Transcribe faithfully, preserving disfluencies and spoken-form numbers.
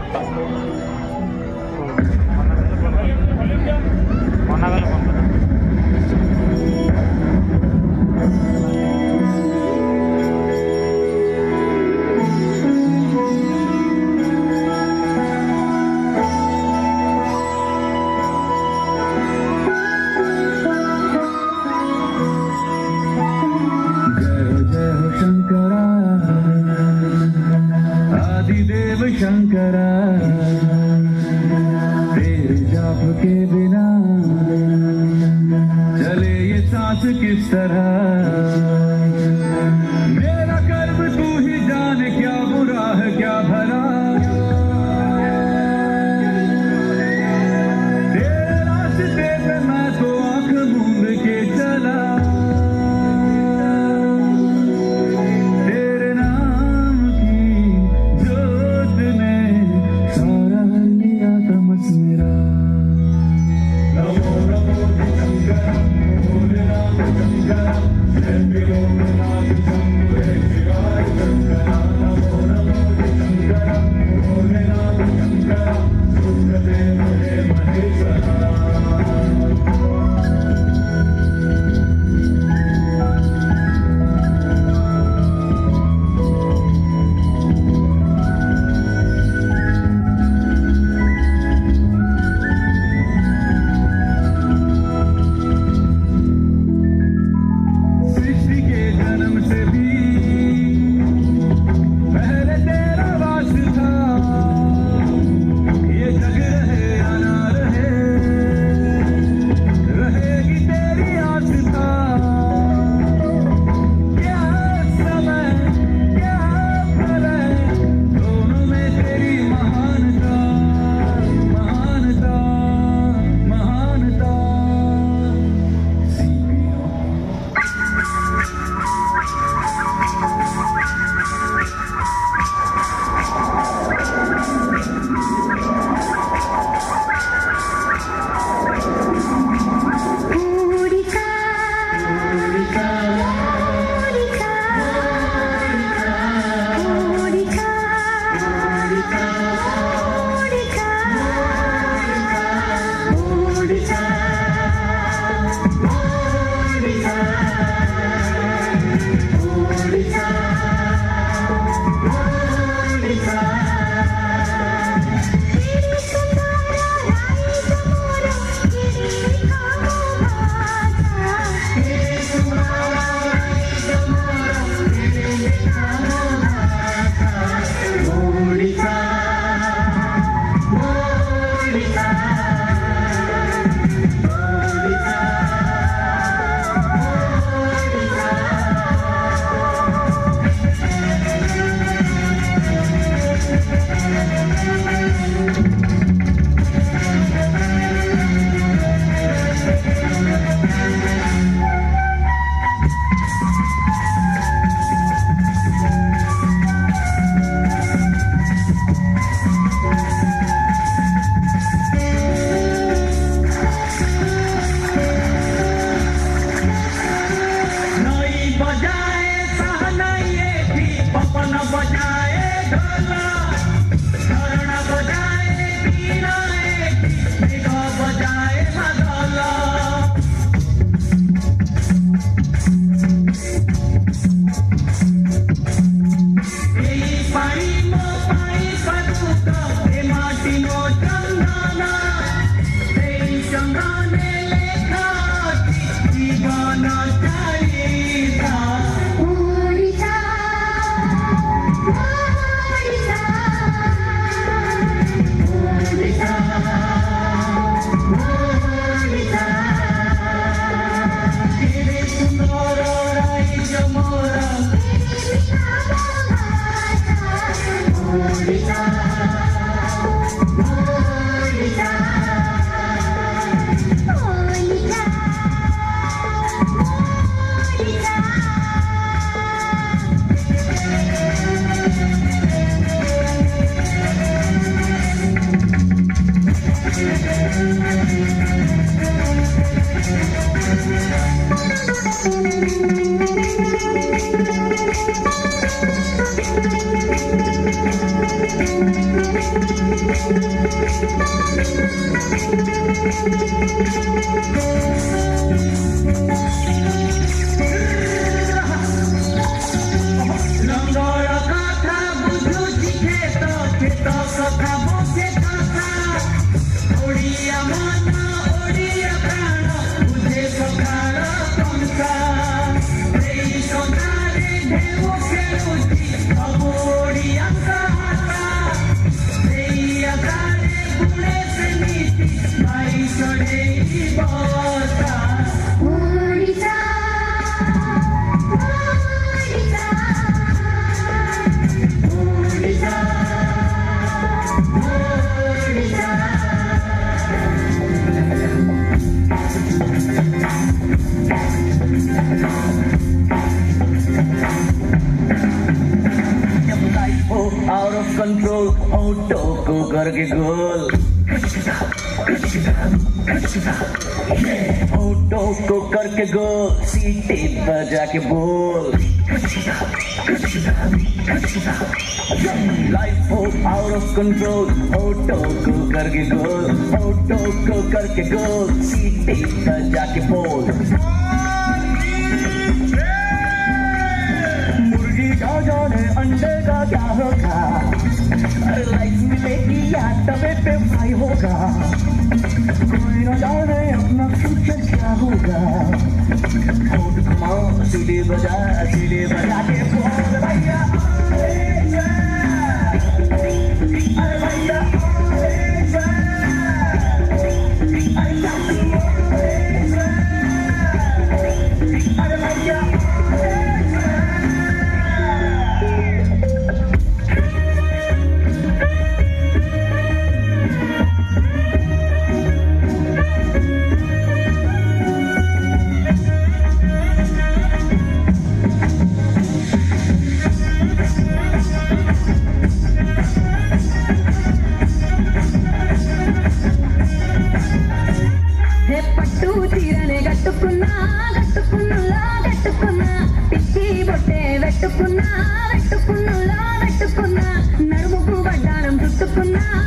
शंकरा तेरे जाप के बिना चले ये सांस किस तरह। मेरा कर्म तू ही जाने क्या बुरा है क्या भला। तेरे रास्ते पे मैं तो आंख मूंद के चला। तेरे नाम की जोत ने सारा लिया तमस मेरा। नमो नमो शंकर भोले राम शंकर जय बिलो नाथ शंभु शिवाय शंकर। नमो नमो शंकर भोले राम शंकर सुखदेव हे Maheshwara. Thank you. Out of control, auto को करके गोल, ऑटो को करके गोल, सीटी बजा के बोल। लाइफ हो आउट ऑफ कंट्रोल, ऑटो को करके गोल, ऑटो को करके गोल, सीटी बजा के बोल। मुर्गी का जाने अंडे का क्या होगा, अरे लाइफ मिलेगी या तवे पे फ्राई होगा, कोई न जाने अपना फ्यूचर क्या होगा। होठ घुमाओ, सीढ़ी बजा, सीढ़ी बजा के बोल भैया, अरे भैया, अरे भैया। పట్టు చీరనే కట్టుకున్నా కట్టుకున్నులా కట్టుకున్నా, పిచ్చి బొట్టే పెట్టుకున్నా పెట్టుకున్నులా పెట్టుకున్నా, నడుముకు వడ్డానం చుట్టుకున్నా